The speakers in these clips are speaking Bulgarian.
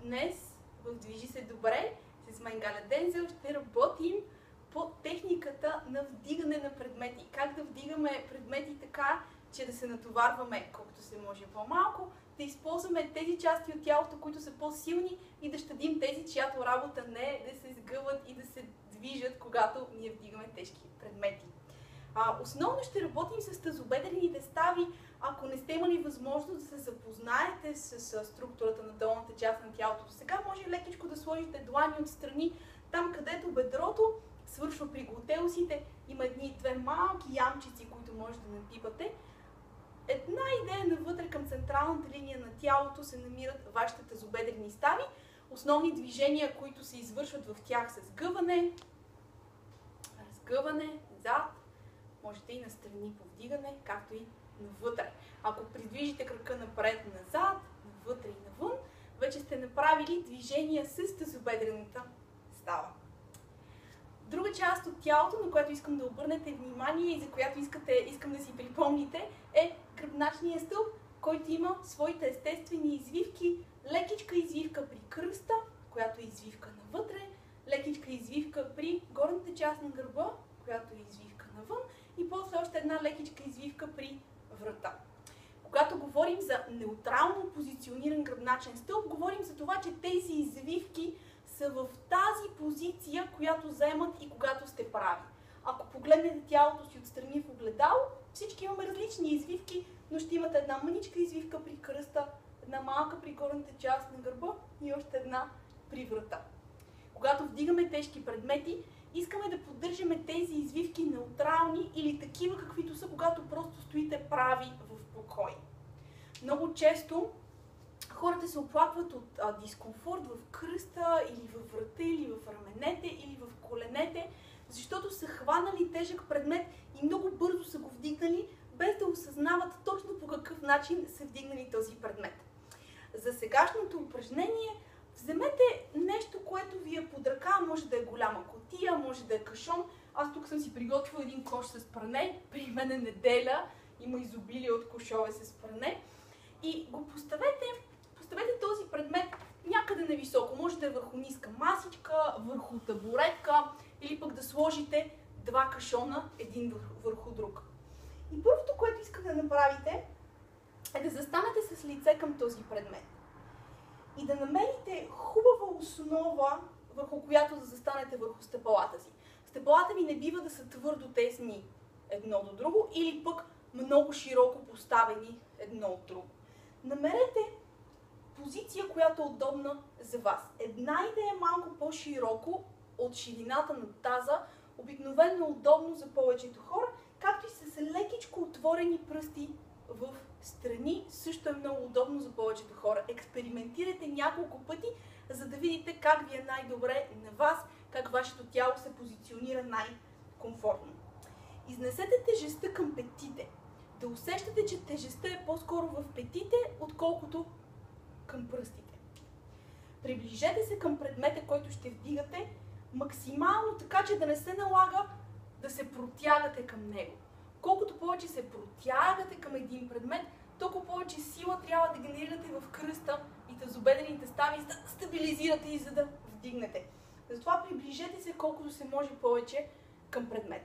Днес в Движи се добре с мен Галя Дензел ще работим по техниката на вдигане на предмети. Как да вдигаме предмети така, че да се натоварваме колкото се може по-малко, да използваме тези части от тялото, които са по-силни и да щадим тези, чиято работа не е да се сгъват и да се движат, когато ние вдигаме тежки предмети. Основно ще работим с тазобедрените стави. Ако не сте имали възможност да се запознаете с структурата на долната част на тялото до сега, може лекичко да сложите длани отстрани, там където бедрото свършва при глутеусите. Има две малки ямчици, които може да напипате. Една идея навътре към централната линия на тялото се намират вашите тазобедрени стави. Основни движения, които се извършват в тях са сгъване, разгъване, назад, можете и настрани повдигане, както и навътре. Ако придвижите крака напред-назад, навътре и навън, вече сте направили движения с тазобедрената става. Друга част от тялото, на която искам да обърнете внимание и за която искам да си припомните, е гръбначния стълб, който има своите естествени извивки. Лекичка извивка при кръста, която е извивка навътре, лекичка извивка при горната част на гърба, която е извивка навън, и после още една лекичка извивка при врата. Когато говорим за неутрално позициониран гръбначен стълб, говорим за това, че тези извивки са в тази позиция, която заемат и когато сте прави. Ако погледнете тялото си отстрани в огледало, всички имаме различни извивки, но ще имате една мъничка извивка при кръста, една малка при горната част на гърба и още една при врата. Когато вдигаме тежки предмети, искаме да поддържаме тези извивки неутрални или такива, каквито са, когато просто стоите прави в покой. Много често хората се оплакват от дискомфорт в кръста или във врата, или в раменете, или в коленете, защото са хванали тежък предмет и много бързо са го вдигнали, без да осъзнават точно по какъв начин са вдигнали този предмет. За сегашното упражнение вземете нещо, което ви е под ръка, може да е голяма кутия, може да е кашон. Аз тук съм си приготвила един кош с пране, при мен е неделя, има изобилие от кошове с пране. И го поставете този предмет някъде нависоко. Може да е върху ниска масичка, върху табуретка или пък да сложите два кашона един върху друг. И първото, което искате да направите, е да застанете с лице към този предмет. И да намерите хубава основа, върху която да застанете върху стъпалата си. Стъпалата ви не бива да са твърдо тесни едно до друго или пък много широко поставени едно от друго. Намерете позиция, която е удобна за вас. Една идея е малко по-широко от ширината на таза, обикновено удобно за повечето хора, както и с лекичко отворени пръсти в страни, също е много удобно за повечето хора. Експериментирайте няколко пъти, за да видите как ви е най-добре на вас, как вашето тяло се позиционира най-комфортно. Изнесете тежестта към петите. Да усещате, че тежестта е по-скоро в петите, отколкото към пръстите. Приближете се към предмета, който ще вдигате, максимално така, че да не се налага да се протягате към него. Колкото повече се протягате към един предмет, толкова повече сила трябва да генерирате в кръста и тазобедрените стави, за да стабилизирате и за да вдигнете. Затова приближете се колкото се може повече към предмета.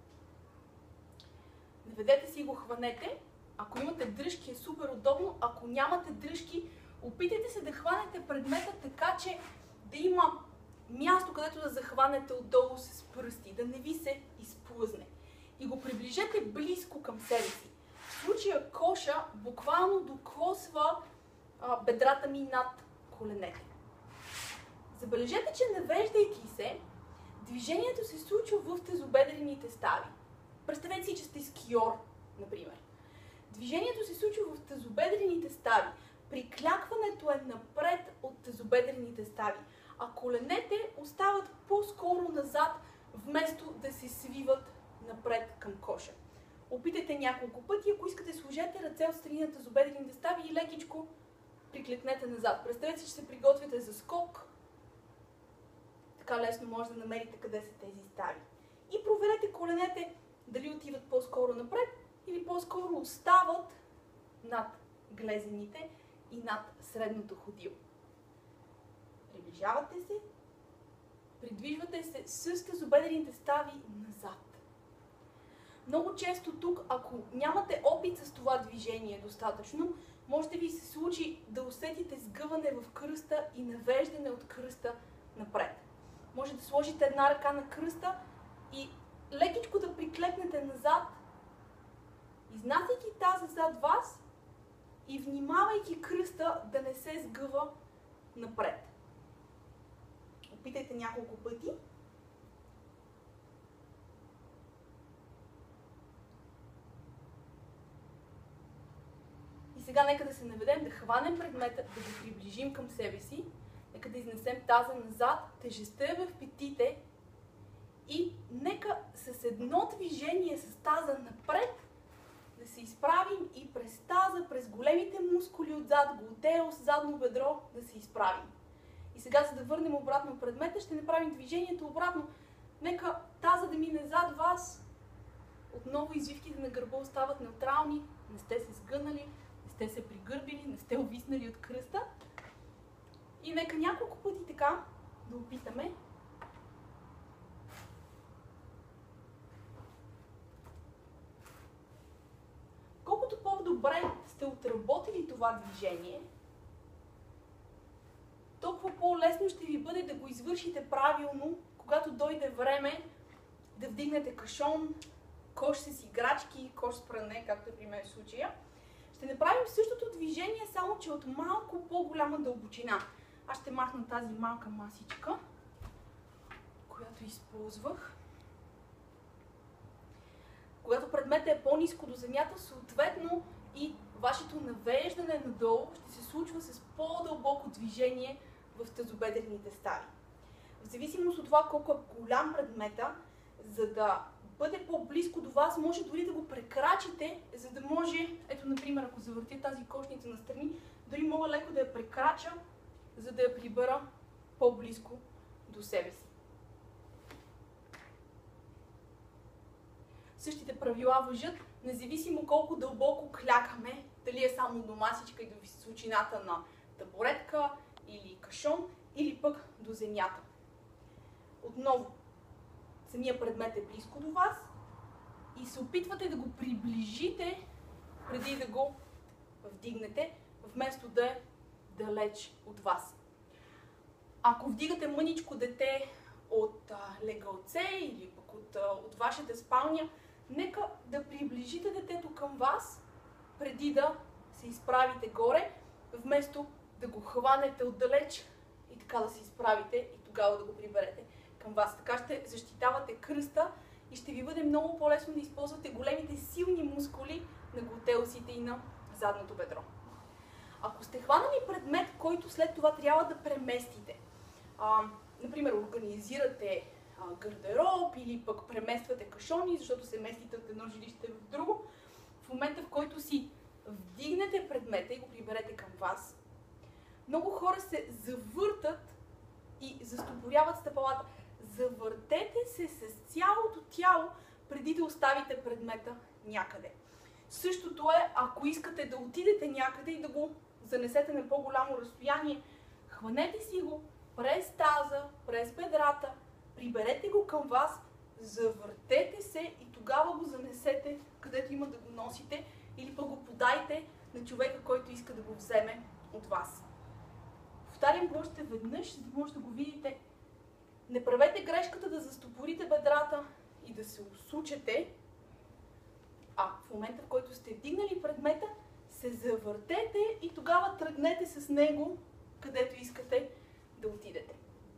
Наведете си и го хванете. Ако имате дръжки, е супер удобно. Ако нямате дръжки, опитайте се да хванете предмета така, че да има място, където да захванете отдолу с пръсти, да не ви се изплъзне. И го приближете близко към себе си. В случая коша буквално докосва бедрата ми над коленете. Забележете, че навеждайки се, движението се случва в тазобедрените стави. Представете си, че сте скиор, например. Движението се случва в тазобедрените стави. Приклякването е напред от тазобедрените стави, а коленете остават по-скоро назад, вместо да се свиват напред към коша. Опитайте няколко пъти, ако искате, сложете ръце от страни на тазобедрените стави и лекичко приклекнете назад. Представете си, че се приготвяте за скок. Така лесно може да намерите къде са тези стави. И проверете коленете дали отиват по-скоро напред или по-скоро остават над глезените и над средното ходило. Приближавате се, придвижвате се с тазобедрените стави назад. Много често тук, ако нямате опит с това движение достатъчно, може да ви се случи да усетите сгъване в кръста и навеждане от кръста напред. Може да сложите една ръка на кръста и лекичко да приклепнете назад, изнасяйки таза зад вас и внимавайки кръста да не се сгъва напред. Опитайте няколко пъти. И сега нека да се наведем, да хванем предмета, да го приближим към себе си. Нека да изнесем таза назад, тежестта е в петите и нека с едно движение с таза напред да се изправим и през таза, през големите мускули отзад, глутеус, задно бедро, да се изправим. И сега, за да върнем обратно предмета, ще направим движението обратно. Нека таза да мине зад вас. Отново извивките на гърба остават неутрални, не сте се сгънали, не сте се пригърбили, не сте увиснали от кръста. И нека няколко пъти така да опитаме. Колкото по-добре сте отработили това движение, толкова по-лесно ще ви бъде да го извършите правилно, когато дойде време да вдигнете кашон, кош с играчки, кош с пране, както е при мен в случая. Ще направим същото движение, само че от малко по-голяма дълбочина. Аз ще махна тази малка масичка, която използвах. Когато предметът е по-ниско до земята, съответно и вашето навеждане надолу ще се случва с по-дълбоко движение в тазобедрените стави. В зависимост от това колко е голям предмета, за да бъде по-близко до вас, може дори да го прекрачите, за да може, ето например, ако завъртя тази кошница настрани, дори мога леко да я прекрача, за да я прибера по-близко до себе си. Същите правила важат, независимо колко дълбоко клякаме, дали е само до масичка и до височината на табуретка или кашон, или пък до земята. Отново, самия предмет е близко до вас и се опитвате да го приближите преди да го вдигнете, вместо да е далеч от вас. Ако вдигате мъничко дете от легалце или пък от вашата спалня, нека да приближите детето към вас, преди да се изправите горе, вместо да го хванете отдалеч и така да се изправите и тогава да го приберете към вас. Така ще защитавате кръста и ще ви бъде много по-лесно да използвате големите силни мускули на глутеусите и на задното бедро. Ако сте хванали предмет, който след това трябва да преместите, например организирате гардероб или пък премествате кашони, защото се местите от едно жилище в друго, в момента в който си вдигнете предмета и го приберете към вас, много хора се завъртат и застопоряват стъпалата. Завъртете се с цялото тяло, преди да оставите предмета някъде. Същото е, ако искате да отидете някъде и да го занесете на по-голямо разстояние, хванете си го през таза, през бедрата, приберете го към вас, завъртете се и тогава го занесете където има да го носите или пък го подайте на човека, който иска да го вземе от вас. Повтарям го още веднъж, за да може да го видите. Не правете грешката да застопорите бедрата и да се усучете, а в момента, в който сте вдигнали предмета, се завъртете и тогава тръгнете с него, където искате да отидете.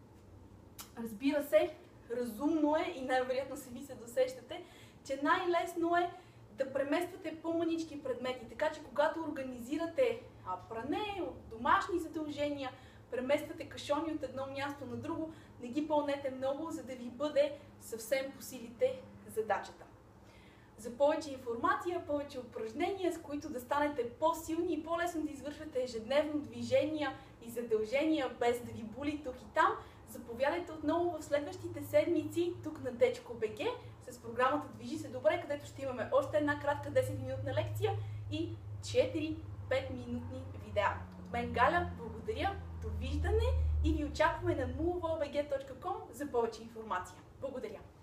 Разбира се, разумно е и най-вероятно сами се досещате, че най-лесно е да премествате по-манички предмети. Така че когато организирате пране, домашни задължения, премествате кашони от едно място на друго, не ги пълнете много, за да ви бъде съвсем по силите задачата. За повече информация, повече упражнения, с които да станете по-силни и по-лесно да извършвате ежедневно движения и задължения, без да ви боли тук и там, заповядайте отново в следващите седмици тук на Дечко БГ с програмата Движи се добре, където ще имаме още една кратка 10-минутна лекция и 4 5-минутни видеа. От мен Галя, благодаря, довиждане и ви очакваме на moveobg.com за повече информация. Благодаря!